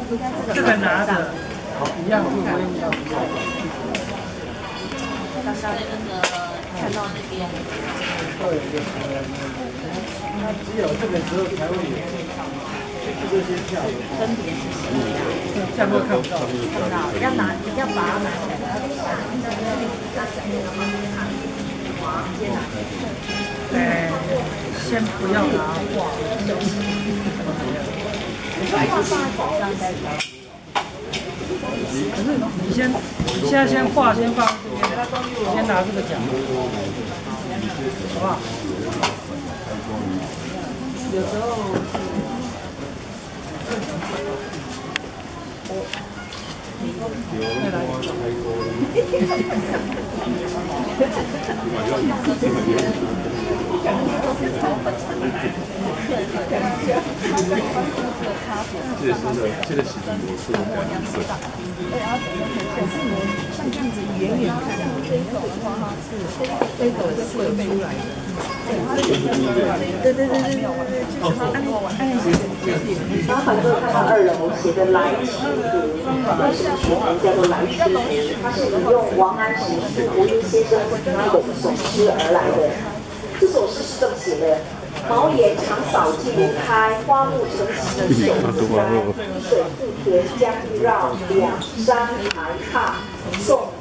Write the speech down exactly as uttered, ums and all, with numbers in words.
这个拿着一样不会用到。 刚刚那个看到那边。 它只有这个时候才会有这些价格。 分别是什么样？ 价格看不到， 看不到，要拿要把它拿起来。 哎，先不要拿画， 还是放在手上再拿。 可是你先，你现在先画，先放这边，先拿这个奖，好不好？有时候，再来。 这个是的，这个是的，我是这样子。 可是你像这样子远远看，这一种的话，它是这个是有出来的。对对对对对对，就是它按按然后很多人看到二楼写的来迟图，为什么取名叫做来迟图？它是引用王安石是胡因先生他的一首诗而来的。这首诗是这么写的：茅檐长扫尽开，花木成畦手自来。水复田将欲绕，两山排闼送